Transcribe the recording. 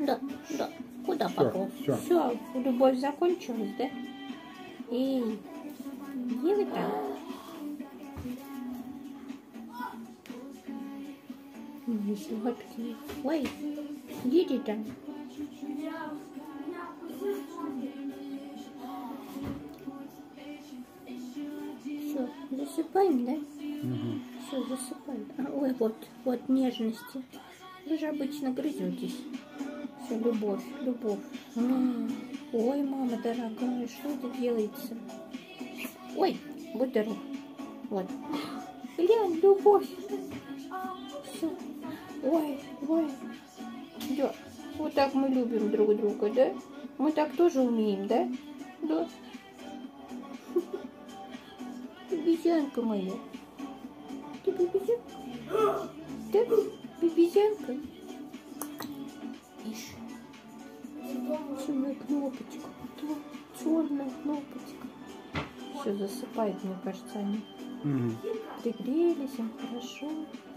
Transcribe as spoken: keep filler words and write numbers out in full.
Да, да. Куда Всё, пополз? всё. Все, любовь закончилась, да? Эй, где вы там? Ой, сладкие. Ой, где ты там? Все, засыпаем, да? Угу. Все, засыпаем. А, ой, вот, вот нежности. Вы же обычно грызетесь. Все, любовь, любовь. М. Ой, мама дорогая, что это делается? Ой, будь здоров. Вот. Глянь, любовь. Все. Ой, ой. Да. Вот так мы любим друг друга, да? Мы так тоже умеем, да? Да. Бебезянка моя. Ты бебезянка? Да, бебезянка. Ишь. Черная кнопочка. Да, черная кнопочка. Все, засыпает, мне кажется, они. Угу. Пригрелись, им хорошо.